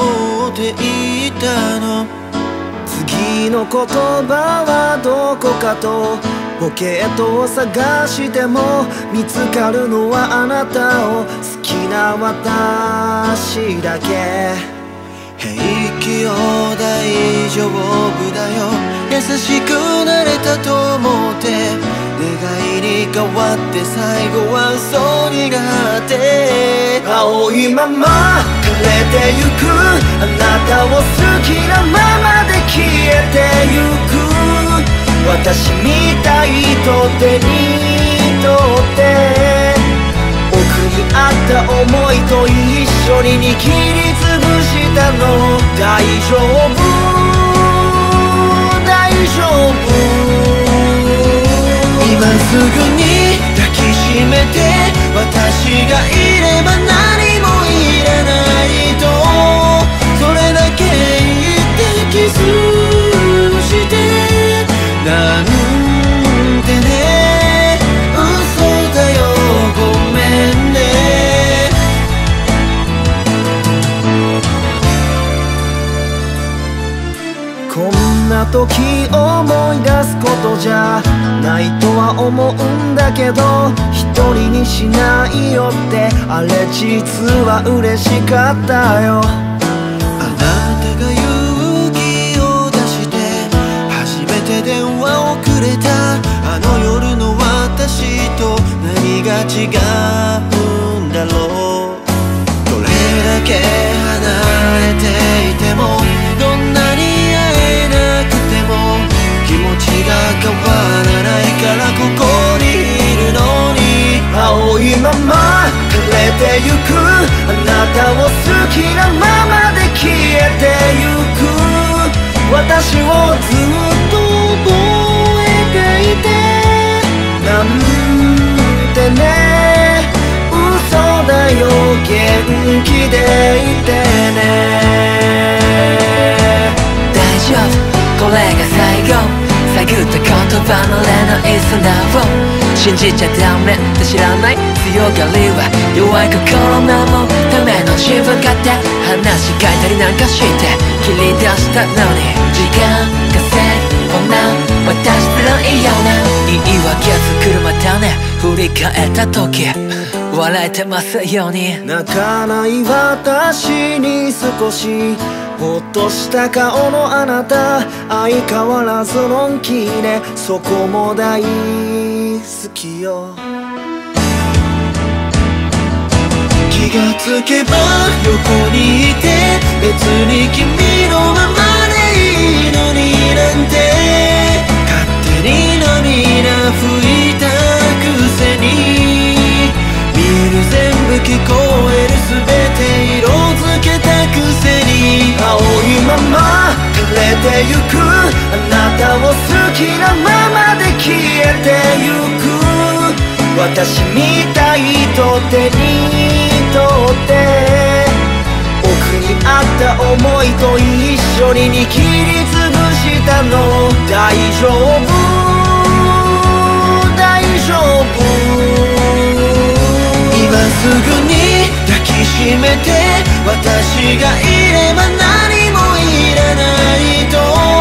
思っていたの。 次の言葉はどこかとポケットを探しても見つかるのはあなたを好きな私だけ。 平気よ大丈夫だよ、優しくなれたと思って願いに変わって最後は嘘になって、 青いまま枯れてゆくあなたを好きなままで消えてゆく。私みたいと手に取って奥にあった想いと一緒に握りつぶしたの。大丈夫大丈夫、 今すぐに抱きしめて私がいれば何もいらないと、それだけ言ってキスしてなんてね、嘘だよごめんね。 こんな時思い出すことじゃないとは思うんだけど、一人にしないよってあれ実は嬉しかったよ。 あなたが勇気を出して初めて電話をくれたあの夜の私と何が違うんだろう。どれだけ離れていてもどんなに会えなくても気持ちが変わらないからここにいるのに、 青いまま枯れてゆくあなたを好きなままで消えてゆく。私をずっと覚えていてなんてね、嘘だよ元気でいてね。 大丈夫これが最後、探った言葉の恋の砂を信じちゃダメって知らない。強がりは弱い心守るための自分勝手、話し変えたりなんかして切り出したのに時間稼いこんな私つらいよね。言い訳作るまたね、振り返った時笑えてますように。 泣かない私に少しほっとした顔のあなた、相変わらずのんきね、そこも大好きよ。 気がつけば横にいて別に君のままでいいのになんて、勝手に涙拭いたくせに見える全部聞こえる全て色づけたくせに、 青いまま枯れてゆくあなたを好きなままで消えてゆく。私みたいと手に取って奥にあった想いと一緒に握りつぶしたの。大丈夫大丈夫、 今すぐに抱きしめて私がいれば何もいらないと